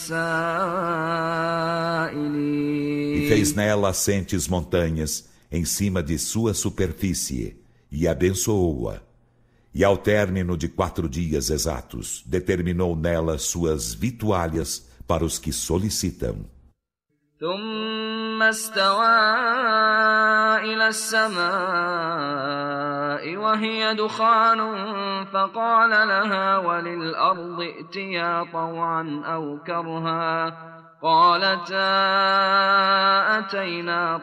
السائلين. E fez nela assentes montanhas em cima de sua superfície, e abençoou-a. E ao término de 4 dias exatos, determinou nela suas vitualhas para os que solicitam. ثم استوى إلى السماء وهي دخان فقال لها وللأرض ائتيا طوعا أو كرها قالتا أتينا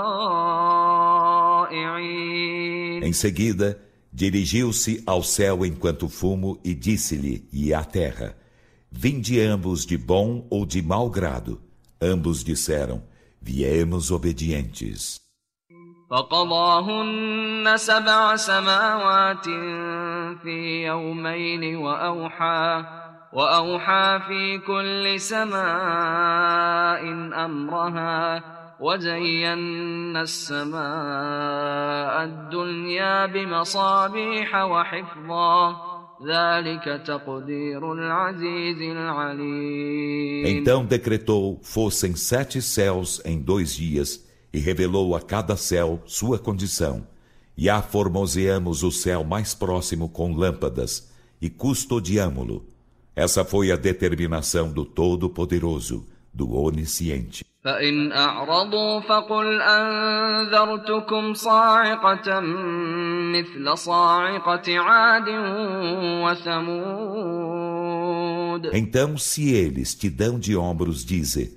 طائعين. Em seguida, dirigiu-se ao céu enquanto fumo e disse-lhe e à terra: Vinde ambos de bom ou de mau grado. Ambos disseram: Viemos obedientes. فقضاهن 7 سماوات في يومين وأوحى في كل سماء أمرها وزينا السماء الدنيا بمصابيح وحفظا ذلك تقدير العزيز العليم. Então decretou fossem 7 céus em 2 dias e revelou a cada céu sua condição. E aformoseamos o céu mais próximo com lâmpadas e custodiamo-lo. Essa foi a determinação do Todo-Poderoso, do Onisciente. فإن أعرضوا فقل أنذرتكم صاعقة مثل صاعقة عاد وثمود. Então, se eles te dão de ombros, dize: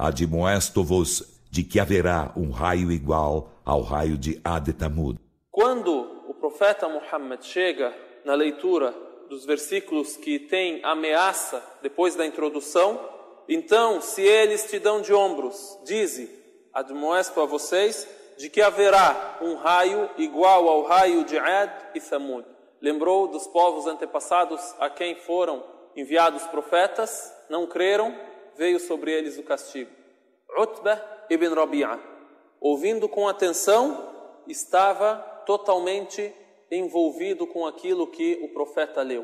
Admoesto-vos de que haverá um raio igual ao raio de Ad e Tamud. Quando o profeta Muhammad chega na leitura dos versículos que tem ameaça depois da introdução, então, se eles te dão de ombros, dize: admoesto a vocês de que haverá um raio igual ao raio de Ad e Thamud. Lembrou dos povos antepassados a quem foram enviados profetas, não creram, veio sobre eles o castigo. Utbah ibn Rabi'a, ouvindo com atenção, estava totalmente envolvido com aquilo que o profeta leu.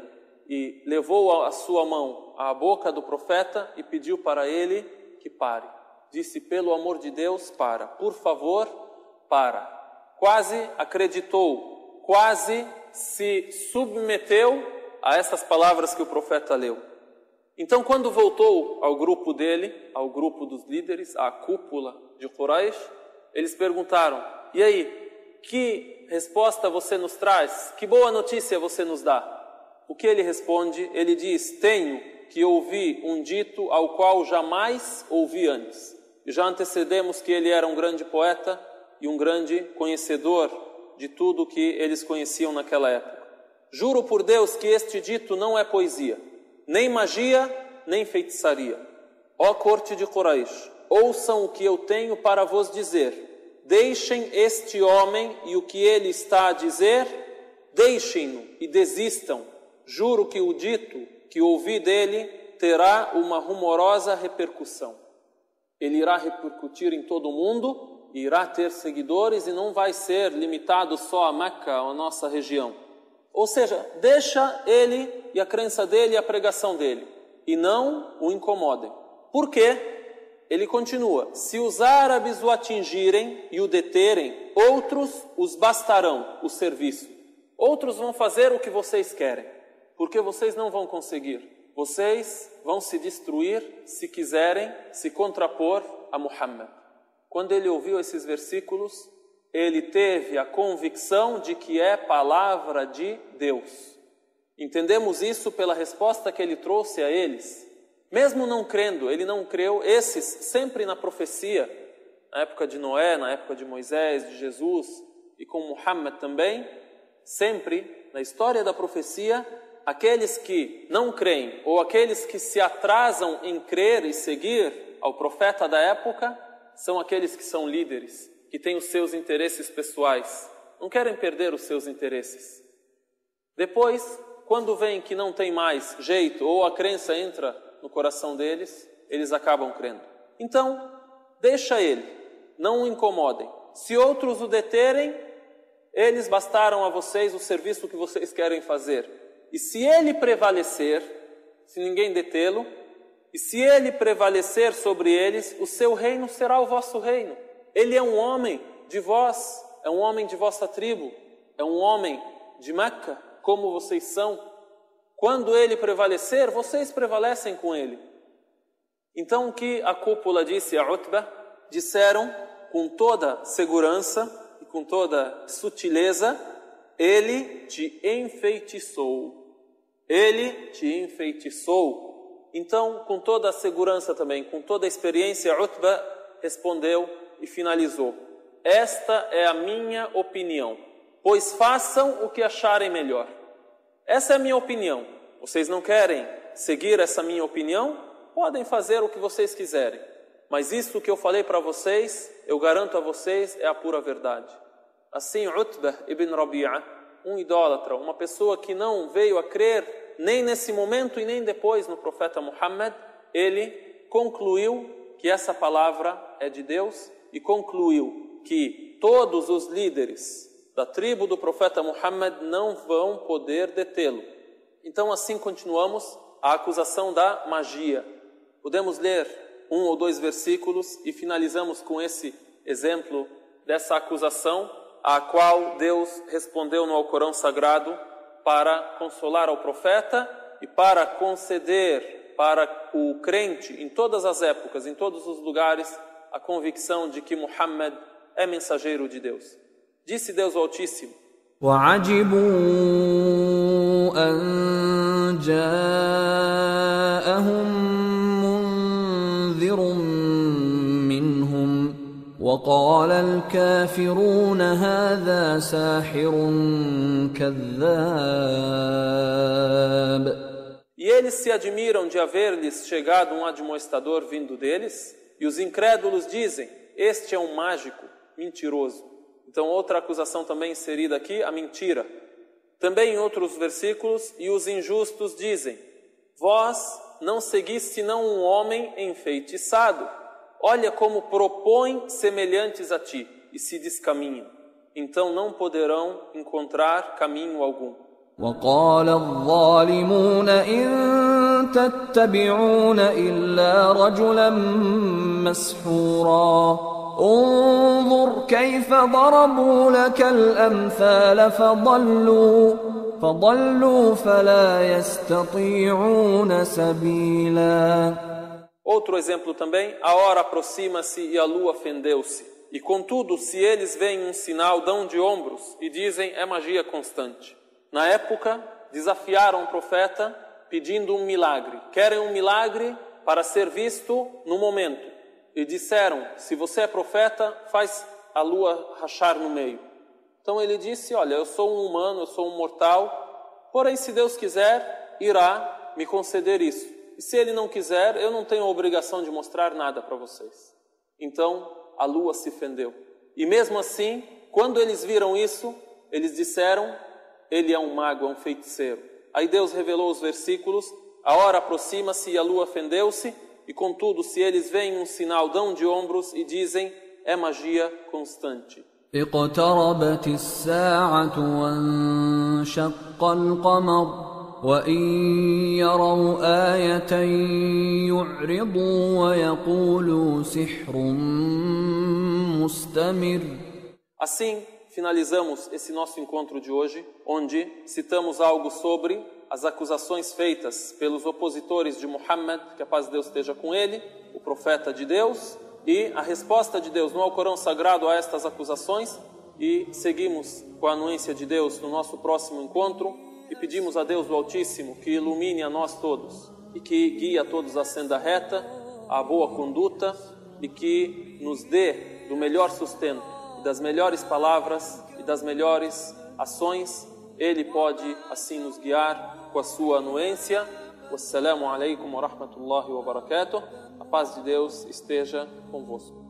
E levou a sua mão à boca do profeta e pediu para ele que pare. Disse: pelo amor de Deus, para. Por favor, para. Quase acreditou, quase se submeteu a essas palavras que o profeta leu. Então, quando voltou ao grupo dele, ao grupo dos líderes, à cúpula de Quraysh, eles perguntaram: e aí, que resposta você nos traz? Que boa notícia você nos dá? O que ele responde? Ele diz: tenho que ouvir um dito ao qual jamais ouvi antes. E já antecedemos que ele era um grande poeta e um grande conhecedor de tudo que eles conheciam naquela época. Juro por Deus que este dito não é poesia, nem magia, nem feitiçaria. Ó corte de Quraysh, ouçam o que eu tenho para vos dizer. Deixem este homem e o que ele está a dizer, deixem-no e desistam. Juro que o dito que ouvi dele terá uma rumorosa repercussão. Ele irá repercutir em todo o mundo, irá ter seguidores e não vai ser limitado só a Meca, a nossa região. Ou seja, deixa ele e a crença dele e a pregação dele, e não o incomodem. Por quê? Ele continua: se os árabes o atingirem e o deterem, outros os bastarão o serviço. Outros vão fazer o que vocês querem, porque vocês não vão conseguir. Vocês vão se destruir se quiserem se contrapor a Muhammad. Quando ele ouviu esses versículos, ele teve a convicção de que é palavra de Deus. Entendemos isso pela resposta que ele trouxe a eles. Mesmo não crendo, ele não creu, esses sempre na profecia, na época de Noé, na época de Moisés, de Jesus e com Muhammad também, sempre na história da profecia, aqueles que não creem ou aqueles que se atrasam em crer e seguir ao profeta da época são aqueles que são líderes, que têm os seus interesses pessoais, não querem perder os seus interesses. Depois, quando veem que não tem mais jeito ou a crença entra no coração deles, eles acabam crendo. Então, deixa ele, não o incomodem. Se outros o deterem, eles bastaram a vocês o serviço que vocês querem fazer. E se ele prevalecer, se ninguém detê-lo, E se ele prevalecer sobre eles, o seu reino será o vosso reino. Ele é um homem de vós, é um homem de vossa tribo, é um homem de Meca, como vocês são. Quando ele prevalecer, vocês prevalecem com ele. Então o que a cúpula disse a Utbah? Disseram com toda segurança e com toda sutileza: ele te enfeitiçou. Ele te enfeitiçou. Então, com toda a segurança também, com toda a experiência, Utbah respondeu e finalizou: esta é a minha opinião, pois façam o que acharem melhor. Essa é a minha opinião. Vocês não querem seguir essa minha opinião? Podem fazer o que vocês quiserem. Mas isso que eu falei para vocês, eu garanto a vocês, é a pura verdade. Assim, Utbah ibn Rabi'a, um idólatra, uma pessoa que não veio a crer nem nesse momento e nem depois no profeta Muhammad, ele concluiu que essa palavra é de Deus e concluiu que todos os líderes da tribo do profeta Muhammad não vão poder detê-lo. Então assim continuamos a acusação da magia. Podemos ler 1 ou 2 versículos e finalizamos com esse exemplo dessa acusação, a qual Deus respondeu no Alcorão Sagrado para consolar ao profeta e para conceder para o crente em todas as épocas, em todos os lugares, a convicção de que Muhammad é mensageiro de Deus. Disse Deus Altíssimo: وَعَجِبُوا أَن جَاءَهُم مُّنذِرٌ مِّنْهُمْ وَقَالَ الْكَافِرُونَ هَذَا سَاحِرٌ كَذَّابٌ. E eles se admiram de haver-lhes chegado um admoestador vindo deles, e os incrédulos dizem: este é um mágico mentiroso. Então outra acusação também inserida aqui, a mentira. Também em outros versículos: e os injustos dizem: vós não seguiste senão um homem enfeitiçado. Olha como propõem semelhantes a ti e se descaminham. Então não poderão encontrar caminho algum. وقال الظالمون إن تتبعون إلا رجلا مسحورا انظر كيف ضربوا لك الأمثال فضلوا فلا يستطيعون سبيلا. Outro exemplo também: a hora aproxima-se e a lua fendeu-se. E contudo, se eles veem um sinal, dão de ombros e dizem: é magia constante. Na época, desafiaram o profeta pedindo um milagre. Querem um milagre para ser visto no momento. E disseram: se você é profeta, faz a lua rachar no meio. Então ele disse: olha, eu sou um humano, eu sou um mortal, porém se Deus quiser, irá me conceder isso. E se ele não quiser, eu não tenho a obrigação de mostrar nada para vocês. Então a lua se fendeu. E mesmo assim, quando eles viram isso, eles disseram: ele é um mago, é um feiticeiro. Aí Deus revelou os versículos: a hora aproxima-se e a lua fendeu-se, e contudo, se eles veem um sinal, dão de ombros e dizem: é magia constante. اقتربت الساعة وانشق القمر وإن يروا آية يعرضوا ويقولوا سحر مستمر. Assim, finalizamos esse nosso encontro de hoje, onde citamos algo sobre as acusações feitas pelos opositores de Muhammad, que a paz de Deus esteja com ele, o profeta de Deus, e a resposta de Deus no Alcorão Sagrado a estas acusações. E seguimos com a anuência de Deus no nosso próximo encontro e pedimos a Deus o Altíssimo que ilumine a nós todos e que guie a todos à senda reta, à boa conduta, e que nos dê do melhor sustento, das melhores palavras e das melhores ações. Ele pode assim nos guiar com a sua anuência. Wassalamu alaikum wa rahmatullahi wa barakatuh. A paz de Deus esteja convosco.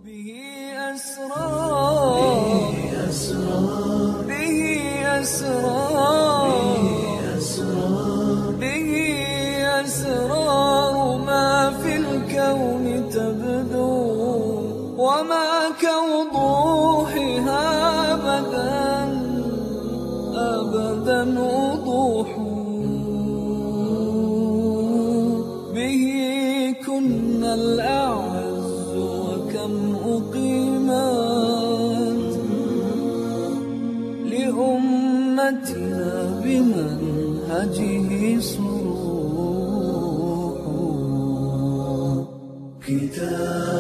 وما كوضوحها أبدا وضوح به كل الأعز وكم أقيمت لأمتنا بمنهجه صروح كتاب